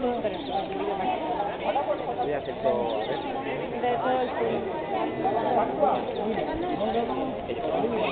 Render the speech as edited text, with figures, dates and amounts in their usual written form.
Voy a hacer todo, a ver. De todo el